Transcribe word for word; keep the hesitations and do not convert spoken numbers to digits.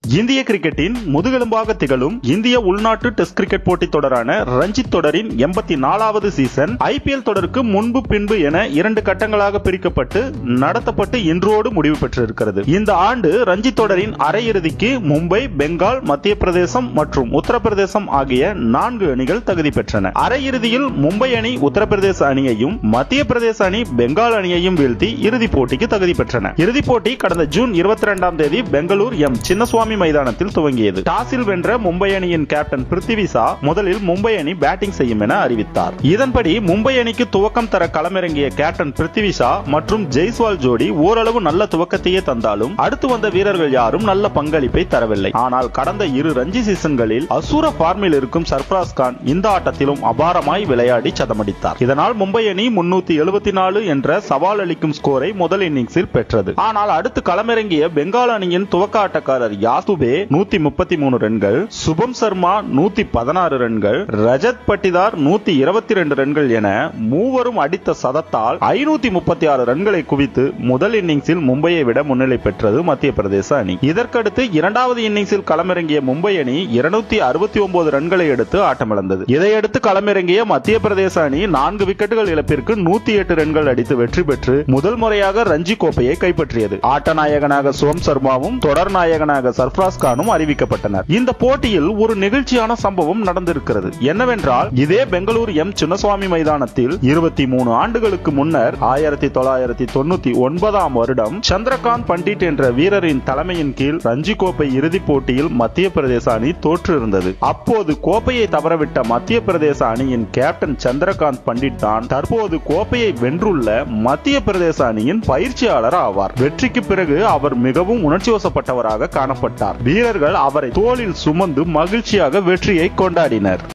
இந்திய கிரிக்கெட்டின் முதுகெலும்பாக திகழும் இந்திய உள்நாட்டு டெஸ்ட் கிரிக்கெட் போட்டித் தொடரான ரஞ்சி தொடரின் எண்பத்தி நாலாவது சீசன் ஐபிஎல் தொடருக்கு முன்பு பின்பு என இரண்டு கட்டங்களாக பிரிக்கப்பட்டு நடத்தப்பட்டு இன்றோடு முடிவு பெற்றிருக்கிறது. இந்த ஆண்டு ரஞ்சி தொடரின் அரையிறுதிக்கு மும்பை, பெங்கால், மத்திய பிரதேசம் மற்றும் உத்தரப்பிரதேசம் ஆகிய நான்கு அணிகள் தகுதி பெற்றன. அரையிறுதியில் மும்பை அணி உத்தரப்பிரதேச அணியையும், மத்திய பிரதேச அணி பெங்கால் அணியையும் வீழ்த்தி இறுதிப் போட்டிக்கு தகுதி பெற்றன. இறுதிப் போட்டி கடந்த ஜூன் இருபத்தி இரண்டாம் தேதி பெங்களூர் எம் சின்னசுவாமி மைதானத்தில் துவங்கியது. டாஸில் வென்ற மும்பை அணியின் கேப்டன் பிருத்திவி ஷா முதலில் மும்பை அணி பேட்டிங் செய்யும் என அறிவித்தார். இதன்படி மும்பை அணிக்கு துவக்கம் தர களமிறங்கிய கேப்டன் பிருத்திவி ஷா மற்றும் ஜெய்ஸ்வால் ஜோடி ஓரளவு நல்ல துவக்கத்தையே தந்தாலும் அடுத்து வந்த வீரர்கள் யாரும் நல்ல பங்களிப்பை தரவில்லை. ஆனால் கடந்த இரு ரஞ்சி சீசன்களில் அசூர பார்மில் இருக்கும் சர்ஃப்ராஸ் கான் இந்த ஆட்டத்திலும் அபாரமாய் விளையாடி சதமடித்தார். இதனால் மும்பை அணி முன்னூத்தி எழுபத்தி நாலு என்ற சவால் அளிக்கும் ஸ்கோரை முதல் இன்னிங்ஸில் பெற்றது. ஆனால் அடுத்து களமிறங்கிய பெங்கால் அணியின் துவக்க ஆட்டக்காரர் யாசுபே நூத்தி முப்பத்தி மூணு ரன்கள், சுபம் சர்மா நூத்தி பதினாறு ரன்கள், ரஜத் பட்டிதார் நூத்தி இருபத்தி இரண்டு ரன்கள் என மூவரும் அடித்த சதத்தால் ஐநூத்தி முப்பத்தி ஆறு ரன்களை குவித்து முதல் இன்னிங்ஸில் மும்பையை விட முன்னிலை பெற்றது மத்திய பிரதேச அணி. இதற்கடுத்து இரண்டாவது இன்னிங்ஸில் களமிறங்கிய மும்பை அணி இருநூத்தி அறுபத்தி ஒன்பது ரன்களை எடுத்து ஆட்டமிழந்தது. இதையடுத்து களமிறங்கிய மத்திய பிரதேச அணி நான்கு விக்கெட்டுகள் இழப்பிற்கு நூத்தி எட்டு ரன்கள் அடித்து வெற்றி பெற்று முதல் முறையாக ரஞ்சி கோப்பையை கைப்பற்றியது. ஆட்ட நாயகனாக சுபம் சர்மாவும் தொடர் நாயகனாக சர்ஃப்ராஸ் கானும் அறிவிக்கப்பட்டனர். இந்த போட்டியில் ஒரு நெகிழ்ச்சியான சம்பவம் நடந்திருக்கிறது. என்னவென்றால் இதே பெங்களூர் எம் சின்னசுவாமி மைதானத்தில் இருபத்தி மூணு ஆண்டுகளுக்கு முன்னர் ஆயிரத்தி தொள்ளாயிரத்தி தொண்ணூத்தி ஒன்பதாம் வருடம் சந்திரகாந்த் பண்டிட் என்ற வீரரின் தலைமையின் கீழ் ரஞ்சி கோப்பை இறுதிப் போட்டியில் மத்திய பிரதேச அணி தோற்று இருந்தது. அப்போது கோப்பையை தவறவிட்ட மத்திய பிரதேச அணியின் கேப்டன் சந்திரகாந்த் பண்டிட் தான் தற்போது கோப்பையை வென்றுள்ள மத்திய பிரதேச அணியின் பயிற்சியாளர் ஆவார். வெற்றிக்கு பிறகு அவர் மிகவும் உணர்ச்சிவசப்பட்டவராக காணப்பட்டார். வீரர்கள் அவரை தோளில் சுமந்து மகிழ்ச்சியாக வெற்றியை கொண்டாடினர்.